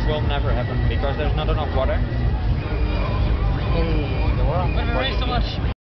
will never happen because there's not enough water in the world. But we raised so much.